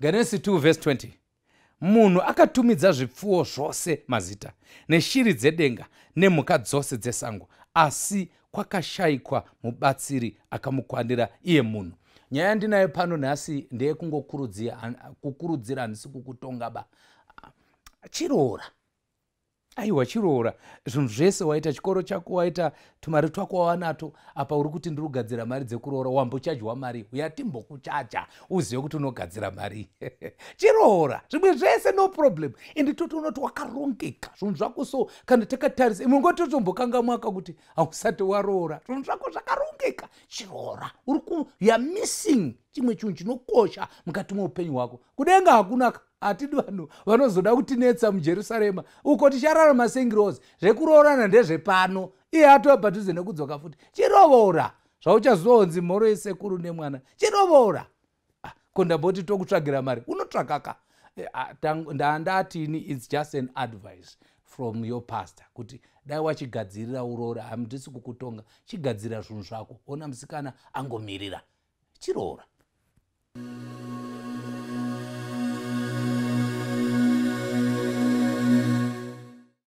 Genesis 2 verse 20. Munhu akatumidza zvipfuwo zvose mazita, neshiri dzedenga, nemhuka dzose dzesango, asi kwakashayikwa mubatsiri akamukwanira iye munhu. Nyaya yandinayo pano nhasi ndeye kukurudzira, handisi kukutonga ba. Chiroora. Aiwa, chiroora. Zvinhu zvese waita, chikoro chako waita, tumari twako wawanato, apa uri kuti ndiri kugadzira mari dzekuroora, wambochajwa mari, uyatimbokuchaja uzive kuti unogadzira mari. Chiroora. Zvimwe zvese no problem. Ende toti unoti wakarongeka. Zvinhu zvako so kana takatarisa, imwe ngoti totombokanga mwaka kuti hausati waroora. Zvinhu zvako zvakarongeka. Chiroora. You are missing chimwe chinhu chinokosha mukati muupenyu hwako. Kudenga hakunaka. Atidi vanhu vanozoda kutinetsa muJerusarema uko tichararama sengirozi, zvekuroorana ndezvepano. Iye atova padhuze nekudzoka futi. Chiroora. Zvauchazonzi mhoro yesekuru nemwana. Chiroora. Ko ndamboti tokutsvagira mari. Unotsvakaka. Ndandatini, it's just an advice from your pastor. Kuti dai wachigadzirira uroora, handisi kukutonga. Chigadzira zvinhu zvako. Ona musikana angomirira. Chiroora.